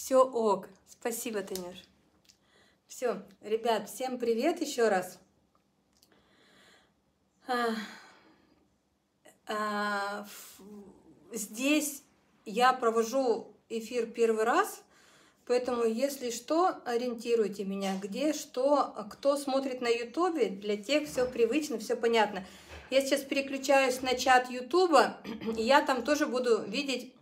Все ок. Спасибо, Танюш. Все, ребят, всем привет еще раз. Здесь я провожу эфир первый раз, поэтому, если что, ориентируйте меня, где, что, кто смотрит на ютубе, для тех все привычно, все понятно. Я сейчас переключаюсь на чат ютуба, и я там тоже буду видеть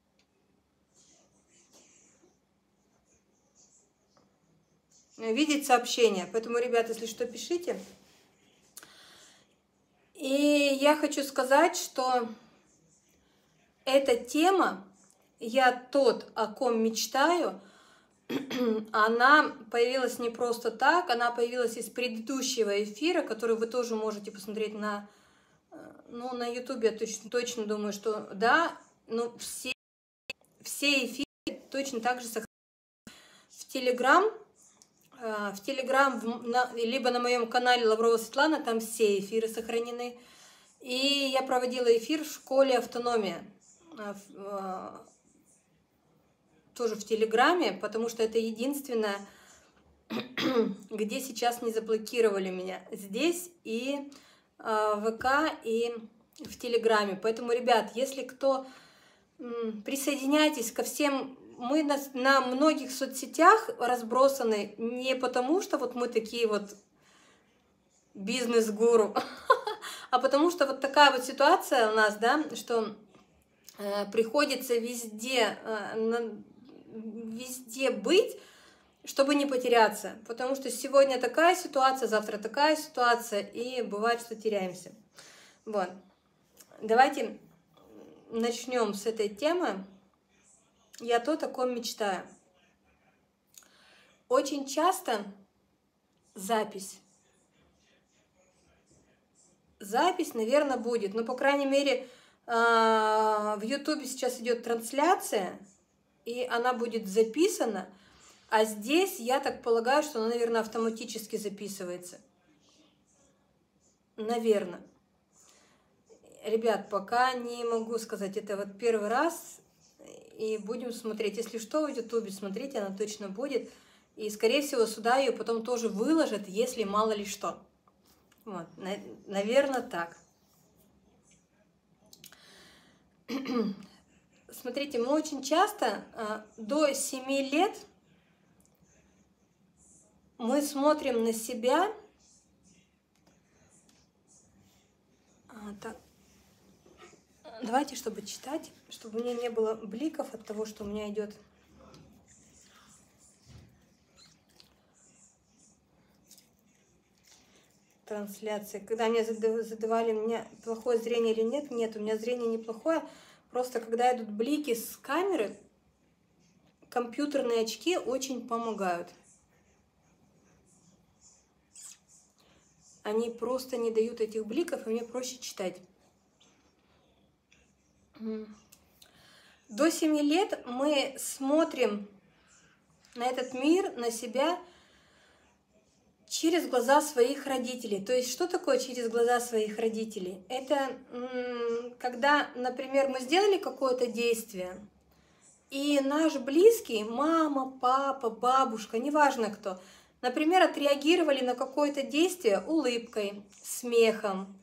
сообщения. Поэтому, ребят, если что, пишите. И я хочу сказать, что эта тема, я тот, о ком мечтаю, она появилась не просто так, она появилась из предыдущего эфира, который вы тоже можете посмотреть на ютубе, я точно думаю, что да, но все эфиры точно так же сохранены в Телеграм, либо на моем канале Лаврова Светлана, там все эфиры сохранены. И я проводила эфир в школе «Автономия», тоже в Телеграме, потому что это единственное, где сейчас не заблокировали меня. Здесь и в ВК, и в Телеграме. Поэтому, ребят, если кто, присоединяйтесь ко всем. Мы на многих соцсетях разбросаны не потому, что вот мы такие вот бизнес-гуру, а потому что вот такая вот ситуация у нас, да, что приходится везде быть, чтобы не потеряться. Потому что сегодня такая ситуация, завтра такая ситуация, и бывает, что теряемся. Вот. Давайте начнем с этой темы. Я тот, о ком мечтаю. Очень часто запись, наверное, будет. Но, по крайней мере, в Ютубе сейчас идет трансляция, и она будет записана. А здесь, я так полагаю, что она, наверное, автоматически записывается. Наверное. Ребят, пока не могу сказать. Это вот первый раз. И будем смотреть. Если что, в Ютубе смотрите, она точно будет. И, скорее всего, сюда ее потом тоже выложат, если мало ли что. Вот, наверное, так. Смотрите, мы очень часто до 7 лет мы смотрим на себя. Так. Давайте, чтобы читать, чтобы у меня не было бликов от того, что у меня идет трансляция. Когда мне задавали, у меня плохое зрение или нет, нет, у меня зрение неплохое. Просто когда идут блики с камеры, компьютерные очки очень помогают. Они просто не дают этих бликов, и мне проще читать. До 7 лет мы смотрим на этот мир, на себя через глаза своих родителей. То есть, что такое через глаза своих родителей? Это когда, например, мы сделали какое-то действие, и наш близкий, мама, папа, бабушка, неважно кто, например, отреагировали на какое-то действие улыбкой, смехом,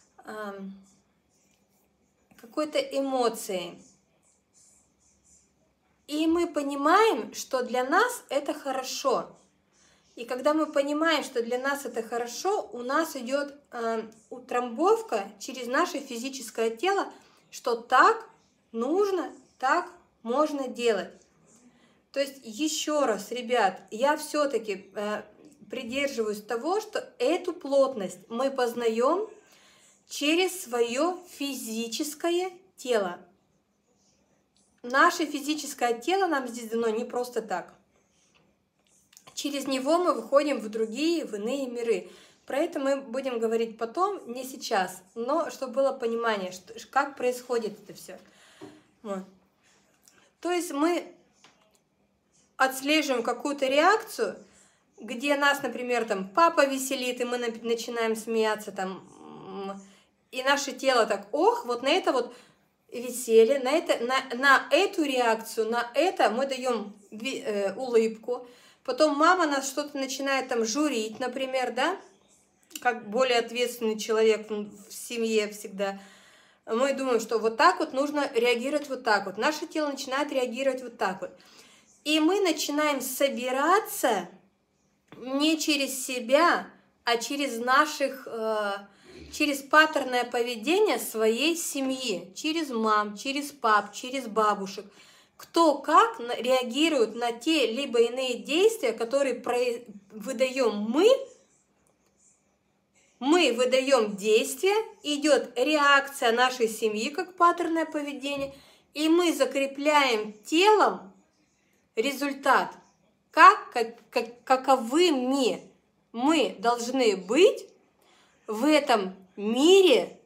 какой-то эмоцией. И мы понимаем, что для нас это хорошо. И когда мы понимаем, что для нас это хорошо, у нас идет утрамбовка через наше физическое тело, что так нужно, так можно делать. То есть еще раз, ребят, я все-таки придерживаюсь того, что эту плотность мы познаем через свое физическое тело. Наше физическое тело нам здесь дано не просто так. Через него мы выходим в другие, в иные миры. Про это мы будем говорить потом, не сейчас, но чтобы было понимание, как происходит это все. Вот. То есть мы отслеживаем какую-то реакцию, где нас, например, там папа веселит, и мы начинаем смеяться, там, и наше тело так, ох, вот на это вот веселье, на эту реакцию, на это мы даем улыбку. Потом мама нас что-то начинает там журить, например, да, как более ответственный человек в семье всегда. Мы думаем, что вот так вот нужно реагировать вот так вот. Наше тело начинает реагировать вот так вот. И мы начинаем собираться не через себя, а через через паттерное поведение своей семьи, через мам, через пап, через бабушек. Кто как реагирует на те либо иные действия, которые выдаем мы выдаем действие, идет реакция нашей семьи как паттерное поведение, и мы закрепляем телом результат, каковыми мы должны быть в этом мире,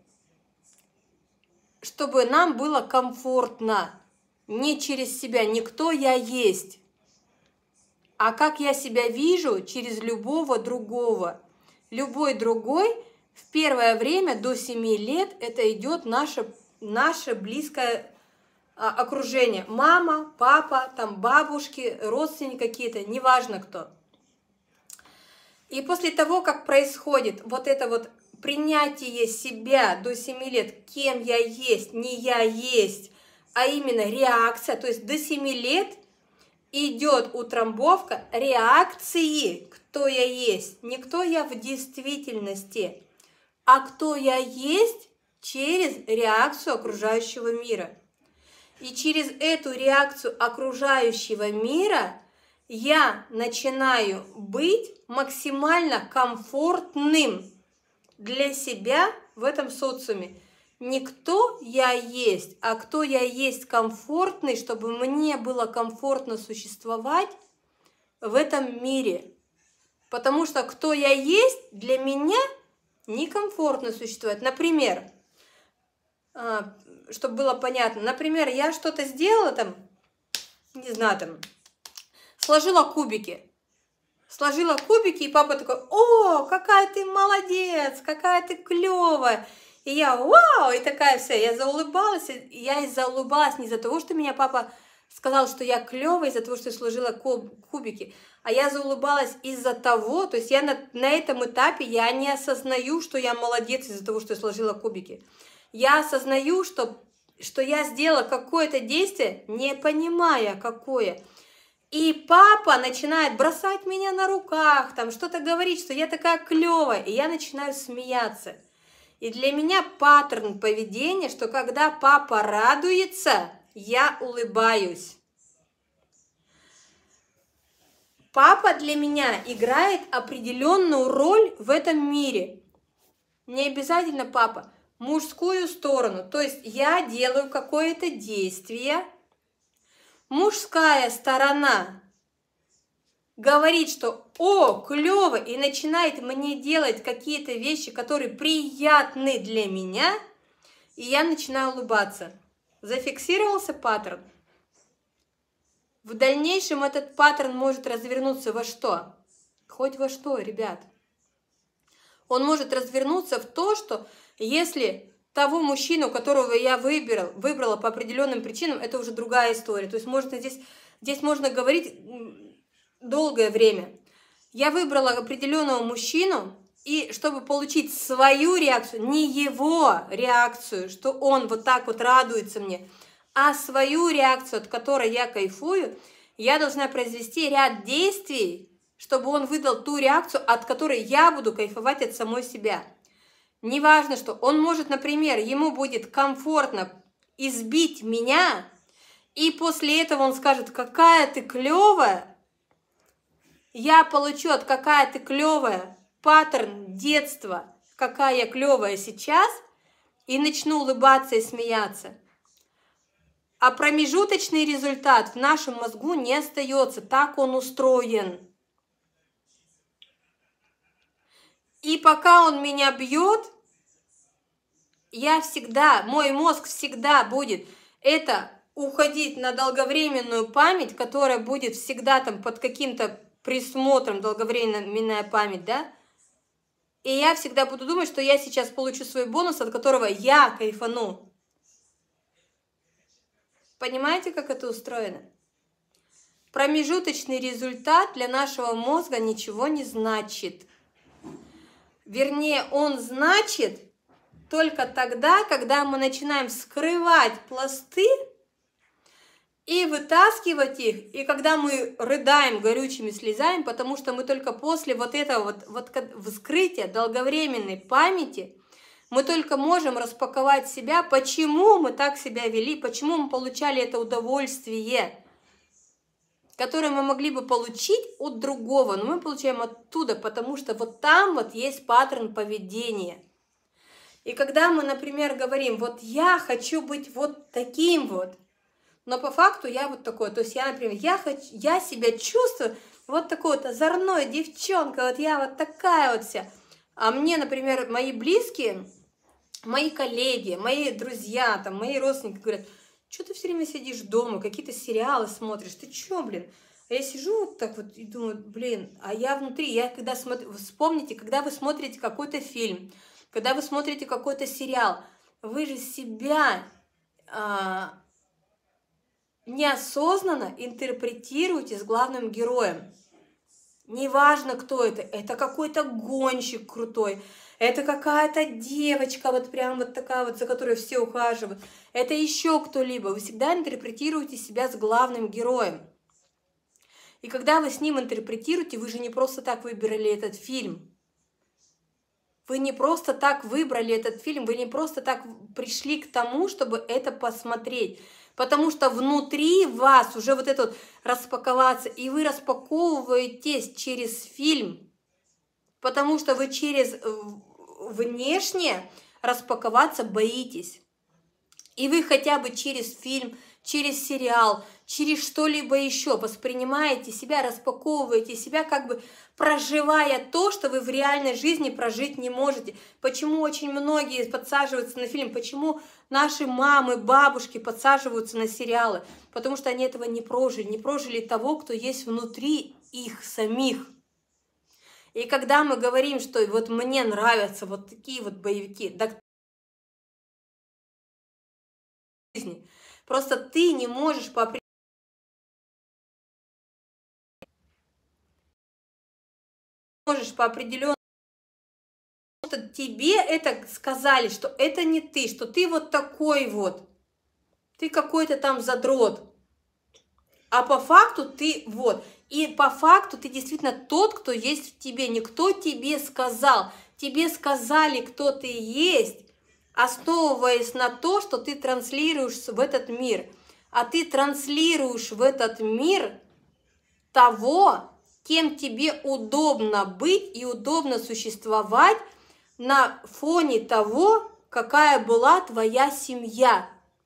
чтобы нам было комфортно. Не через себя, не кто я есть, а как я себя вижу через любого другого. Любой другой в первое время до 7 лет это идет наше близкое окружение. Мама, папа, там бабушки, родственники какие-то, неважно кто. И после того, как происходит вот это вот принятие себя до 7 лет, кем я есть, не я есть, а именно реакция, то есть до 7 лет идет утрамбовка реакции, кто я есть, не кто я в действительности, а кто я есть через реакцию окружающего мира. И через эту реакцию окружающего мира я начинаю быть максимально комфортным для себя в этом социуме. Не кто я есть, а кто я есть комфортный, чтобы мне было комфортно существовать в этом мире. Потому что кто я есть, для меня некомфортно существовать. Например, чтобы было понятно, например, я что-то сделала там, не знаю, там, сложила кубики. Сложила кубики, и папа такой: о, какая ты молодец, какая ты клевая. И я: вау, и такая вся, я заулыбалась. Я заулыбалась не из-за того, что меня папа сказал, что я клевая, из-за того, что я сложила кубики, а я заулыбалась из-за того, то есть я на этом этапе я не осознаю, что я молодец из-за того, что я сложила кубики. Я осознаю, что я сделала какое-то действие, не понимая какое. И папа начинает бросать меня на руках, там что-то говорить, что я такая клевая, и я начинаю смеяться. И для меня паттерн поведения, что когда папа радуется, я улыбаюсь. Папа для меня играет определенную роль в этом мире. Не обязательно папа, мужскую сторону. То есть я делаю какое-то действие, мужская сторона говорит, что о, клево, и начинает мне делать какие-то вещи, которые приятны для меня, и я начинаю улыбаться. Зафиксировался паттерн. В дальнейшем этот паттерн может развернуться во что? Хоть во что, ребят. Он может развернуться в то, что если того мужчину, которого я выбрала по определенным причинам, это уже другая история. То есть здесь можно говорить долгое время. Я выбрала определенного мужчину, и чтобы получить свою реакцию, не его реакцию, что он вот так вот радуется мне, а свою реакцию, от которой я кайфую, я должна произвести ряд действий, чтобы он выдал ту реакцию, от которой я буду кайфовать от самой себя. Неважно, что он может, например, ему будет комфортно избить меня, и после этого он скажет: какая ты клевая. Я получу от какая ты клевая паттерн детства, какая я клевая сейчас, и начну улыбаться и смеяться. А промежуточный результат в нашем мозгу не остается, так он устроен. И пока он меня бьет, мой мозг всегда будет это уходить на долговременную память, которая будет всегда там под каким-то присмотром, долговременная память, да? И я всегда буду думать, что я сейчас получу свой бонус, от которого я кайфану. Понимаете, как это устроено? Промежуточный результат для нашего мозга ничего не значит. Вернее, он значит только тогда, когда мы начинаем вскрывать пласты и вытаскивать их, и когда мы рыдаем горючими слезами, потому что мы только после вот этого вскрытия долговременной памяти, мы только можем распаковать себя, почему мы так себя вели, почему мы получали это удовольствие, которое мы могли бы получить от другого, но мы получаем оттуда, потому что вот там вот есть паттерн поведения. И когда мы, например, говорим, вот я хочу быть вот таким вот, но по факту я вот такой, то есть я, например, я себя чувствую вот такой вот озорной девчонка, вот я вот такая вот вся. А мне, например, мои близкие, мои коллеги, мои друзья, там, мои родственники говорят, что ты все время сидишь дома, какие-то сериалы смотришь, ты чё, блин? А я сижу вот так вот и думаю, блин, а я внутри, я когда смотрю, вспомните, когда вы смотрите какой-то фильм, когда вы смотрите какой-то сериал, вы же себя неосознанно интерпретируете с главным героем. Неважно, кто это какой-то гонщик крутой, это какая-то девочка, вот прям вот такая вот, за которой все ухаживают, это еще кто-либо. Вы всегда интерпретируете себя с главным героем. И когда вы с ним интерпретируете, вы же не просто так выбрали этот фильм. Вы не просто так выбрали этот фильм, вы не просто так пришли к тому, чтобы это посмотреть. Потому что внутри вас уже вот это вот распаковаться, и вы распаковываетесь через фильм, потому что вы через внешне распаковаться боитесь. И вы хотя бы через фильм, через сериал, через что-либо еще воспринимаете себя, распаковываете себя, как бы проживая то, что вы в реальной жизни прожить не можете. Почему очень многие подсаживаются на фильм, почему наши мамы, бабушки подсаживаются на сериалы? Потому что они этого не прожили того, кто есть внутри их самих. И когда мы говорим, что вот мне нравятся вот такие вот боевики, да, просто ты не можешь по определенному, тебе это сказали, что это не ты, что ты вот такой вот, ты какой-то там задрот, а по факту ты вот, и по факту ты действительно тот, кто есть в тебе, никто тебе сказал, тебе сказали, кто ты есть, основываясь на то, что ты транслируешь в этот мир, а ты транслируешь в этот мир того, кем тебе удобно быть и удобно существовать на фоне того, какая была твоя семья.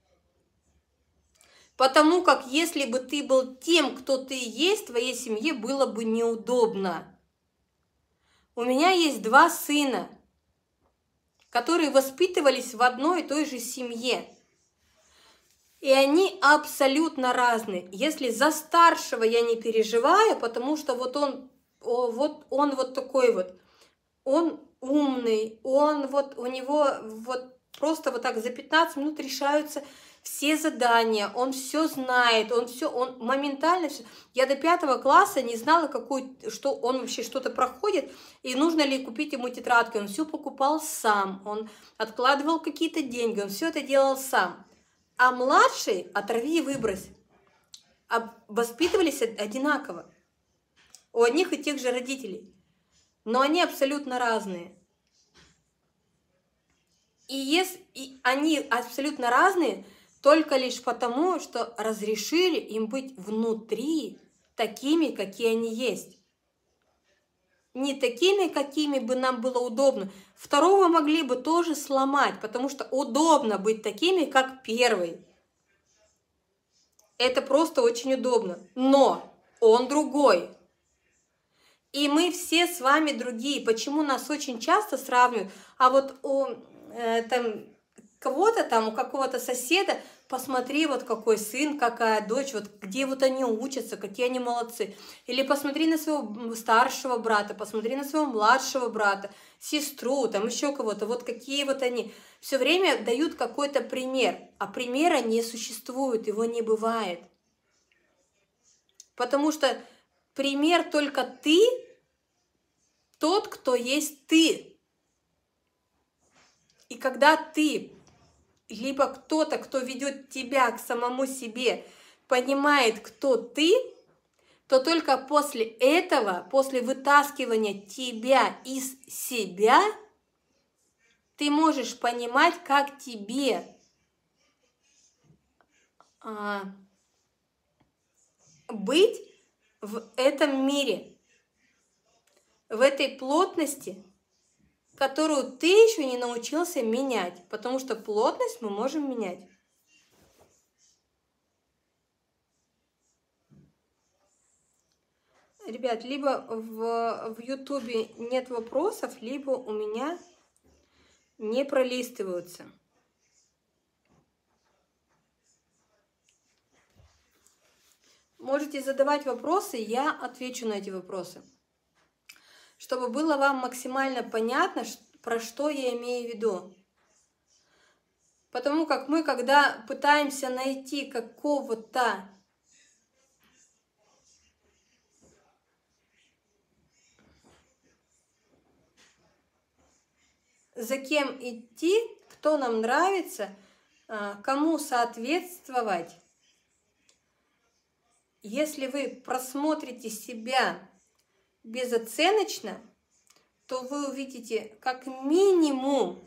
Потому как если бы ты был тем, кто ты есть, твоей семье было бы неудобно. У меня есть 2 сына, которые воспитывались в одной и той же семье. И они абсолютно разные. Если за старшего я не переживаю, потому что вот он вот такой вот, он умный, он вот, у него вот просто вот так за 15 минут решаются все задания, он все знает, он моментально все. Я до 5 класса не знала, что он вообще что-то проходит, и нужно ли купить ему тетрадки. Он все покупал сам, он откладывал какие-то деньги, он все это делал сам. А младший оторви и выбрось. Воспитывались одинаково. У одних и тех же родителей. Но они абсолютно разные. И они абсолютно разные только лишь потому, что разрешили им быть внутри такими, какие они есть. Не такими, какими бы нам было удобно. Второго могли бы тоже сломать, потому что удобно быть такими, как первый. Это просто очень удобно. Но он другой. И мы все с вами другие. Почему нас очень часто сравнивают? А вот у кого-то там, у какого-то соседа посмотри, вот какой сын, какая дочь, вот где вот они учатся, какие они молодцы. Или посмотри на своего старшего брата, посмотри на своего младшего брата, сестру, там еще кого-то, вот какие вот они. Все время дают какой-то пример, а примера не существует, его не бывает. Потому что пример только ты, тот, кто есть ты. И когда ты, либо кто-то, кто ведет тебя к самому себе, понимает, кто ты, то только после этого, после вытаскивания тебя из себя, ты можешь понимать, как тебе быть в этом мире, в этой плотности, которую ты еще не научился менять, потому что плотность мы можем менять. Ребят, либо в Ютубе нет вопросов, либо у меня не пролистываются. Можете задавать вопросы, я отвечу на эти вопросы. Чтобы было вам максимально понятно, про что я имею в виду. Потому как мы, когда пытаемся найти какого-то за кем идти, кто нам нравится, кому соответствовать, если вы просмотрите себя безоценочно, то вы увидите как минимум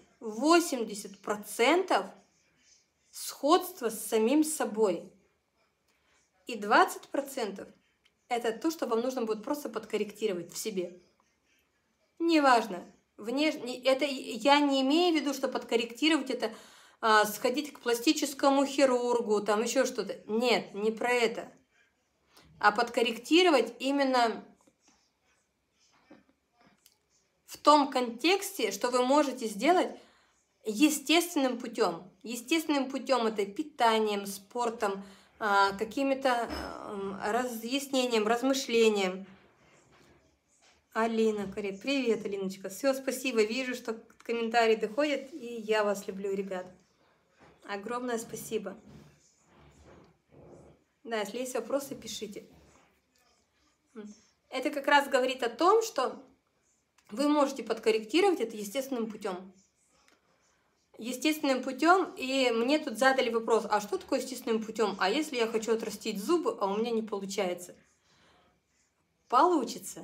80% сходства с самим собой. И 20% это то, что вам нужно будет просто подкорректировать в себе. Неважно. Внешне, это я не имею в виду, что подкорректировать это сходить к пластическому хирургу, там еще что-то. Нет, не про это. А подкорректировать именно в том контексте, что вы можете сделать естественным путем. Естественным путем это питанием, спортом, какими-то разъяснением, размышлением. Алина, привет, Алиночка. Все, спасибо. Вижу, что комментарии доходят, и я вас люблю, ребят. Огромное спасибо. Да, если есть вопросы, пишите. Это как раз говорит о том, что вы можете подкорректировать это естественным путем. Естественным путем, и мне тут задали вопрос, а что такое естественным путем? А если я хочу отрастить зубы, а у меня не получается? Получится.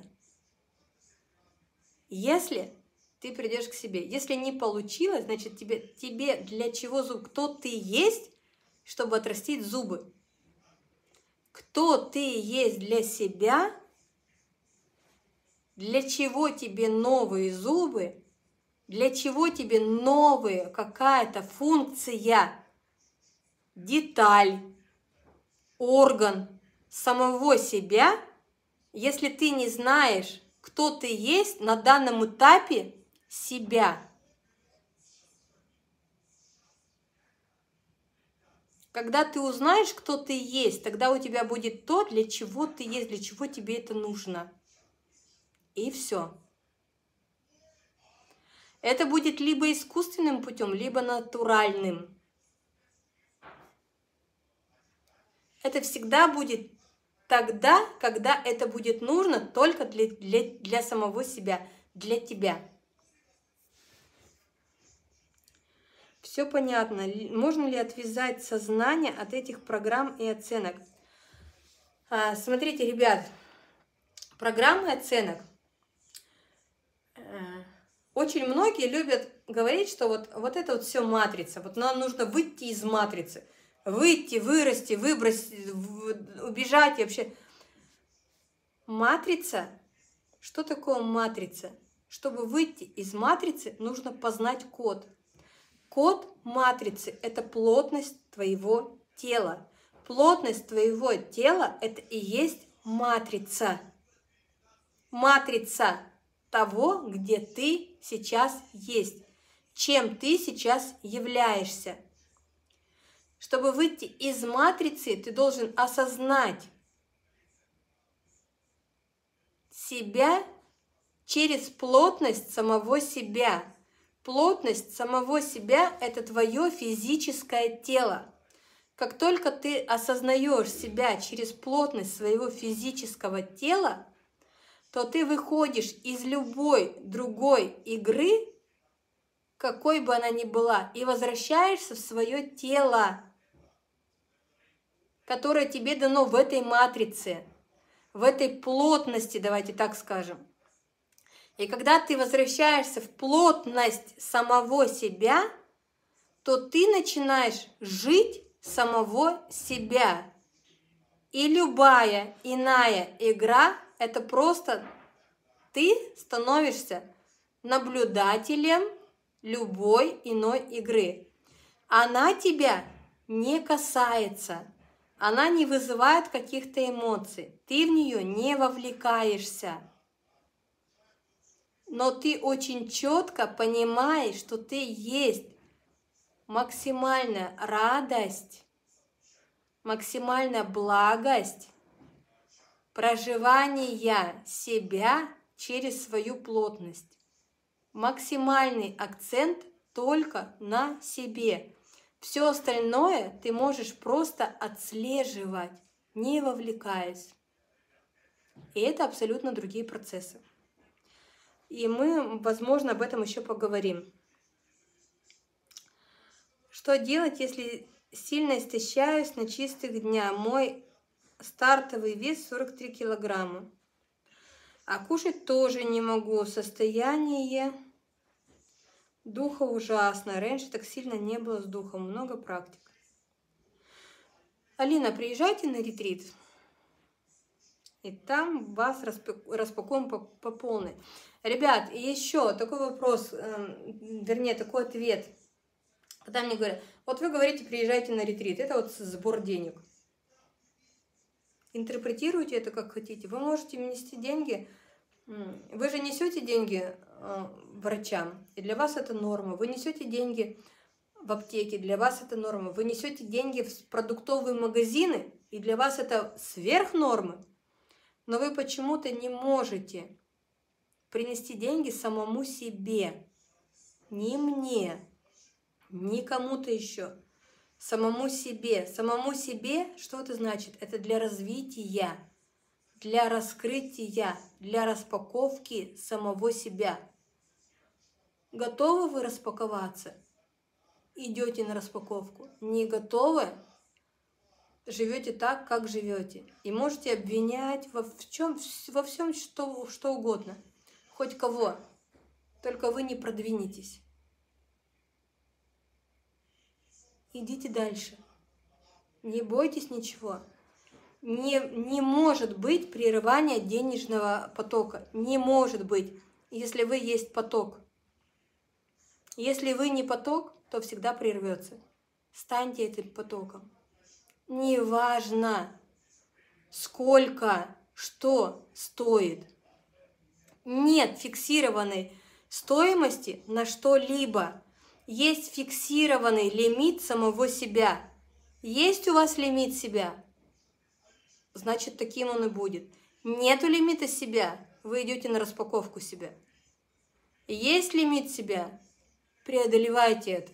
Если ты придешь к себе. Если не получилось, значит тебе для чего зуб? Кто ты есть, чтобы отрастить зубы? Кто ты есть для себя? Для чего тебе новые зубы? Для чего тебе новая какая-то функция, деталь, орган самого себя, если ты не знаешь, кто ты есть на данном этапе себя? Когда ты узнаешь, кто ты есть, тогда у тебя будет то, для чего ты есть, для чего тебе это нужно. И все. Это будет либо искусственным путем, либо натуральным. Это всегда будет тогда, когда это будет нужно только для самого себя, для тебя. Все понятно. Можно ли отвязать сознание от этих программ и оценок? Смотрите, ребят, программы оценок. Очень многие любят говорить, что вот это вот все матрица. Вот нам нужно выйти из матрицы. Выйти, вырасти, выбросить, убежать и вообще. Матрица. Что такое матрица? Чтобы выйти из матрицы, нужно познать код. Код матрицы – это плотность твоего тела. Плотность твоего тела – это и есть матрица. Матрица того, где ты сейчас есть, чем ты сейчас являешься. Чтобы выйти из матрицы, ты должен осознать себя через плотность самого себя. Плотность самого себя – это твое физическое тело. Как только ты осознаешь себя через плотность своего физического тела, то ты выходишь из любой другой игры, какой бы она ни была, и возвращаешься в свое тело, которое тебе дано в этой матрице, в этой плотности, давайте так скажем. И когда ты возвращаешься в плотность самого себя, то ты начинаешь жить самого себя. И любая иная игра – это просто ты становишься наблюдателем любой иной игры. Она тебя не касается, она не вызывает каких-то эмоций, ты в нее не вовлекаешься. Но ты очень четко понимаешь, что ты есть максимальная радость, максимальная благость проживания себя через свою плотность. Максимальный акцент только на себе. Все остальное ты можешь просто отслеживать, не вовлекаясь. И это абсолютно другие процессы. И мы, возможно, об этом еще поговорим. Что делать, если сильно истощаюсь на чистых днях? Мой стартовый вес 43 килограмма. А кушать тоже не могу. Состояние духа ужасно. Раньше так сильно не было с духом. Много практик. Алина, приезжайте на ретрит. И там вас распакуем по полной. Ребят, и еще такой вопрос, вернее, такой ответ. Когда мне говорят, вот вы говорите, приезжайте на ретрит, это вот сбор денег. Интерпретируйте это как хотите. Вы можете нести деньги, вы же несете деньги врачам, и для вас это норма. Вы несете деньги в аптеке, для вас это норма. Вы несете деньги в продуктовые магазины, и для вас это сверх нормы. Но вы почему-то не можете принести деньги самому себе, ни мне, ни кому-то еще, самому себе. Самому себе, что это значит? Это для развития, для раскрытия, для распаковки самого себя. Готовы вы распаковаться? Идете на распаковку. Не готовы? Живете так, как живете. И можете обвинять во всем, что угодно. Хоть кого. Только вы не продвинетесь. Идите дальше. Не бойтесь ничего. Не может быть прерывания денежного потока. Не может быть, если вы есть поток. Если вы не поток, то всегда прервется. Станьте этим потоком. Неважно, сколько, что стоит. Нет фиксированной стоимости на что-либо. Есть фиксированный лимит самого себя. Есть у вас лимит себя? Значит, таким он и будет. Нету лимита себя, вы идете на распаковку себя. Есть лимит себя, преодолевайте это.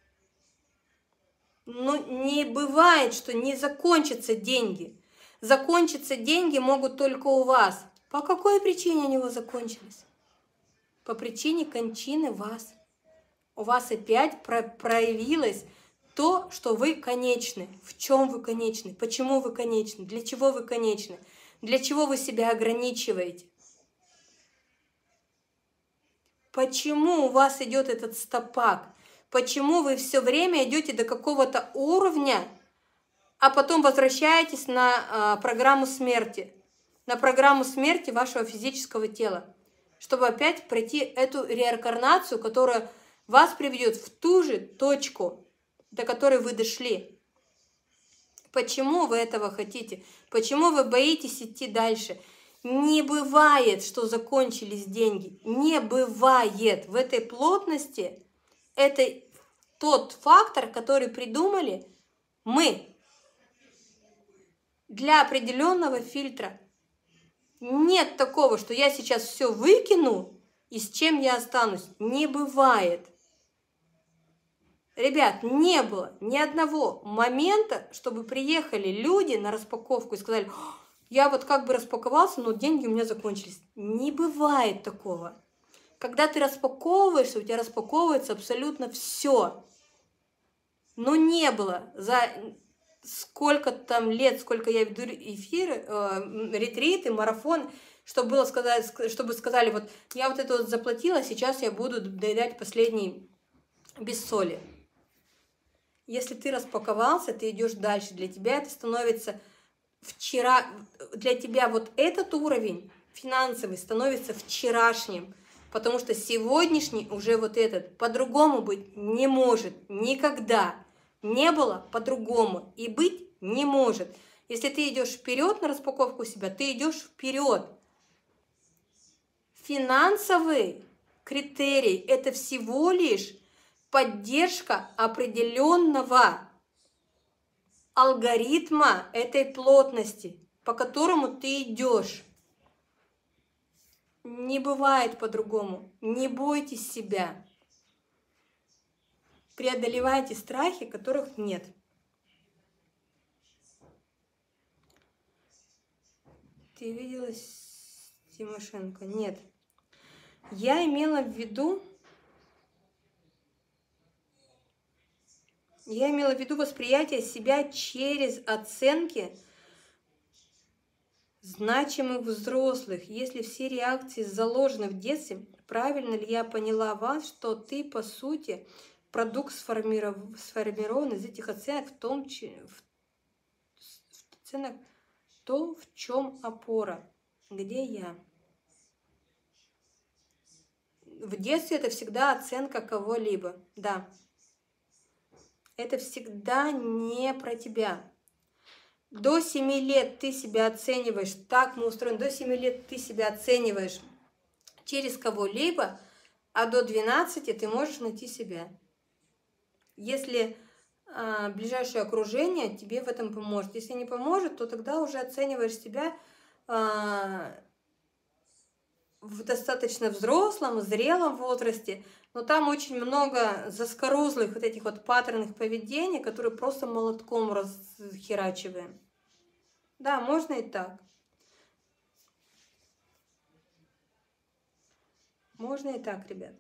Но не бывает, что не закончатся деньги. Закончиться деньги могут только у вас. По какой причине они у вас закончились? По причине кончины вас. У вас опять проявилось то, что вы конечны. В чем вы конечны? Почему вы конечны? Для чего вы конечны? Для чего вы себя ограничиваете? Почему у вас идет этот стопак? Почему вы все время идете до какого-то уровня, а потом возвращаетесь на программу смерти? На программу смерти вашего физического тела. Чтобы опять пройти эту реинкарнацию, которая вас приведет в ту же точку, до которой вы дошли. Почему вы этого хотите? Почему вы боитесь идти дальше? Не бывает, что закончились деньги. Не бывает. В этой плотности это тот фактор, который придумали Мы. Для определенного фильтра. Нет такого, что я сейчас все выкину, и с чем я останусь. Не бывает. Ребят, не было ни одного момента, чтобы приехали люди на распаковку и сказали: я вот как бы распаковался, но деньги у меня закончились. Не бывает такого. Когда ты распаковываешься, у тебя распаковывается абсолютно все. Но не было за сколько там лет, сколько я веду эфиры, ретриты, марафон, чтобы было сказать, чтобы сказали: вот я вот это вот заплатила, сейчас я буду доедать последний без соли. Если ты распаковался, ты идешь дальше. Для тебя это становится вчера, для тебя вот этот уровень финансовый становится вчерашним, потому что сегодняшний уже вот этот по-другому быть не может никогда. Не было по-другому и быть не может. Если ты идешь вперед на распаковку себя, ты идешь вперед. Финансовый критерий – это всего лишь поддержка определенного алгоритма этой плотности, по которому ты идешь. Не бывает по-другому. Не бойтесь себя. Преодолевайте страхи, которых нет. Ты видела Тимошенко? Нет. Я имела в виду восприятие себя через оценки значимых взрослых. Если все реакции заложены в детстве, правильно ли я поняла вас, что ты, по сути, продукт сформирован из этих оценок, то, в чем опора, где я. В детстве это всегда оценка кого-либо, да. Это всегда не про тебя. До 7 лет ты себя оцениваешь, так мы устроены, до 7 лет ты себя оцениваешь через кого-либо, а до 12 ты можешь найти себя. Если ближайшее окружение тебе в этом поможет. Если не поможет, то тогда уже оцениваешь себя в достаточно взрослом, зрелом возрасте, но там очень много заскорузлых вот этих вот паттернов поведения, которые просто молотком расхерачиваем. Да, можно и так. Можно и так, ребят.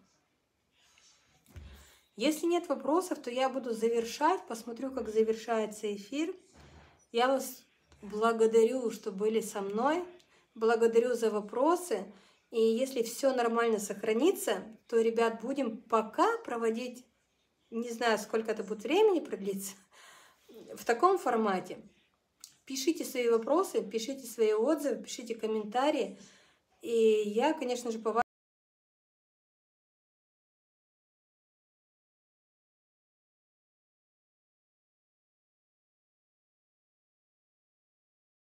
Если нет вопросов, то я буду завершать, посмотрю, как завершается эфир. Я вас благодарю, что были со мной, благодарю за вопросы. И если все нормально сохранится, то, ребят, будем пока проводить, не знаю, сколько это будет времени продлиться, в таком формате. Пишите свои вопросы, пишите свои отзывы, пишите комментарии. И я, конечно же, по